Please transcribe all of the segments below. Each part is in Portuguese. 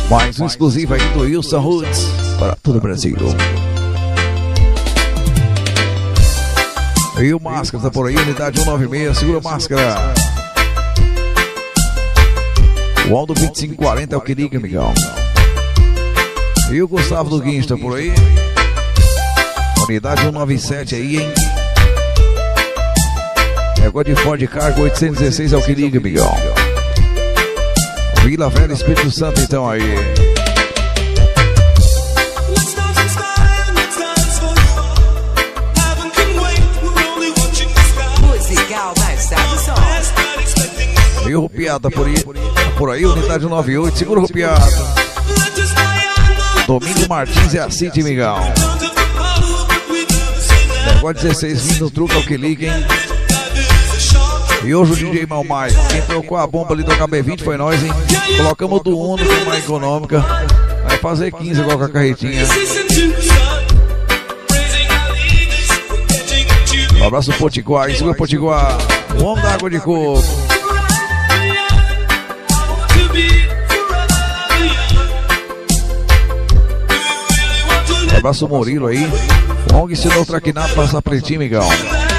Mais um exclusivo aí do Wilson Roots para todo o Brasil. E o Máscara tá por aí, unidade 196, segura a Máscara. O Aldo 2540 é o que liga, amigão. E o Gustavo do Guincho tá por aí. Unidade 197 aí, hein? Negócio de Ford Cargo 816 é o que liga, amigão. Vila Velha, Espírito Santo, então aí. E o Rupiada por aí, unidade 98, segura o Rupiada. Domingo Martins é a City, amigão. Negócio 16 vindo no truque é o que liga, hein? E hoje o DJ Malmai, quem trocou a bomba ali do HB20 foi nós, hein? Colocamos do Uno, que é mais econômica. Vai fazer 15 igual com a carretinha. Um abraço pro Potiguar, segura o Potiguar. O homem da água de coco. Um abraço o Murilo aí. O ONG ensinou o traquinado pra passar pretinho, amigão.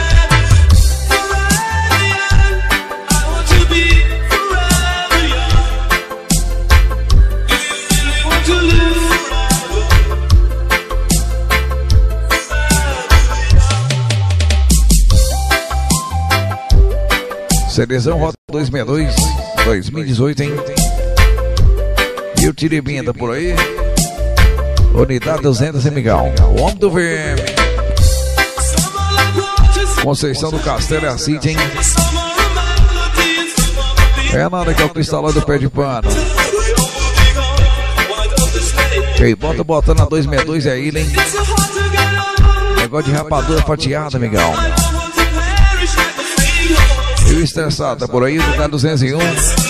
Cerezão Rota 262 2018, hein? E o Tiribinha tá por aí. Unidade 200, amigão. O homem do VM. Conceição do Castelo é a City, hein? É nada que é o cristalóide do pé de pano. Quem botando a 262 é ele, hein? Negócio de rapadura fatiada, amigão. E o estressado tá por aí, unidade 201.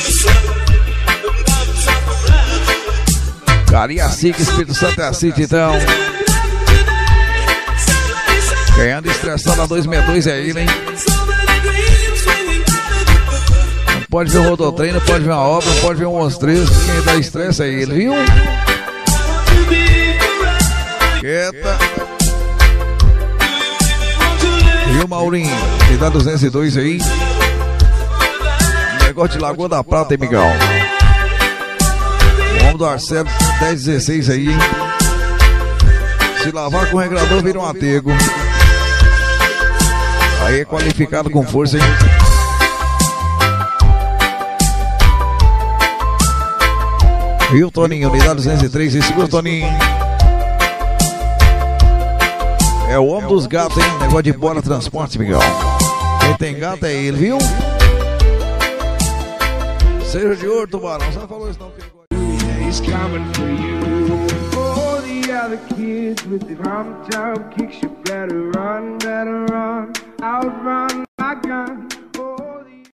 Cariacica, Espírito Santo é a City, então. Quem anda estressado a 262 é ele, hein? Não pode ver um rodotrem, não pode ver uma obra, não pode ver um mostreiro. Quem dá estresse é ele, viu? Quieta. E o Maurinho, que dá 202 aí. Negócio de Lagoa da Prata, hein, migão? O homem do Arcelo 1016 aí, hein? Se lavar com o regrador vira um atego. Aí é qualificado com força, hein? E o Toninho, unidade 203, e segura o Toninho. É o homem dos gatos, hein? Negócio de bola transporte, migão. Quem tem gato é ele, viu? Seja de ouro, tubarão. Só falou isso não, que he's coming for you. All the other kids with the rum tub kicks, you better run, outrun my gun.